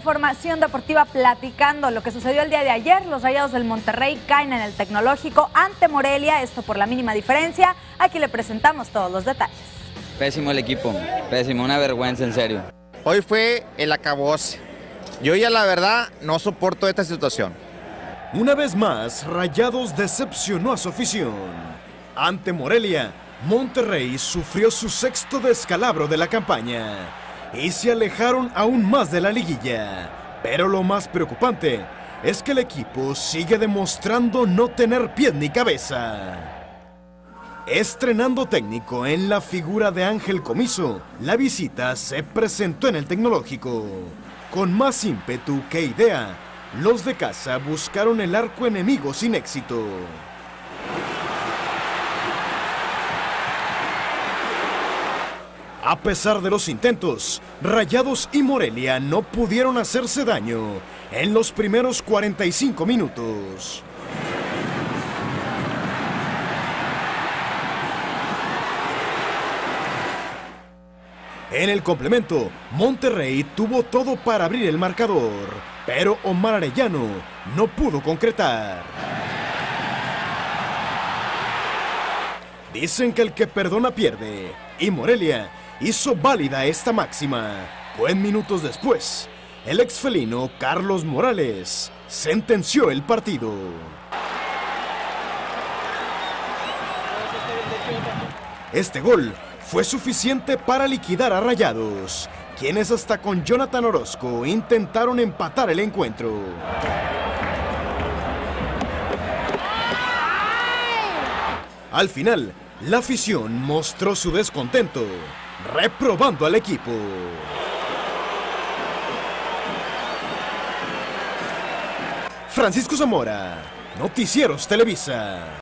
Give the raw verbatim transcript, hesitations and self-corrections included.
información deportiva platicando lo que sucedió el día de ayer. Los Rayados del Monterrey caen en el Tecnológico ante Morelia, esto por la mínima diferencia. Aquí le presentamos todos los detalles. Pésimo el equipo, pésimo, una vergüenza en serio. Hoy fue el acabose. Yo ya la verdad no soporto esta situación. Una vez más, Rayados decepcionó a su afición. Ante Morelia, Monterrey sufrió su sexto descalabro de la campaña y se alejaron aún más de la liguilla. Pero lo más preocupante es que el equipo sigue demostrando no tener pies ni cabeza. Estrenando técnico en la figura de Ángel Comiso, la visita se presentó en el Tecnológico. Con más ímpetu que idea, los de casa buscaron el arco enemigo sin éxito. A pesar de los intentos, Rayados y Morelia no pudieron hacerse daño en los primeros cuarenta y cinco minutos. En el complemento, Monterrey tuvo todo para abrir el marcador, pero Omar Arellano no pudo concretar. Dicen que el que perdona pierde, y Morelia hizo válida esta máxima, pues minutos después, el exfelino Carlos Morales sentenció el partido. Este gol fue suficiente para liquidar a Rayados, quienes hasta con Jonathan Orozco intentaron empatar el encuentro. Al final, la afición mostró su descontento, reprobando al equipo. Francisco Zamora, Noticieros Televisa.